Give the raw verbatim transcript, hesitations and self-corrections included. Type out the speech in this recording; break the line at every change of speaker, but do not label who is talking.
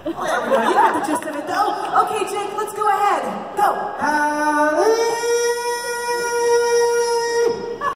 Oh, there we go. You got the gist of it, though.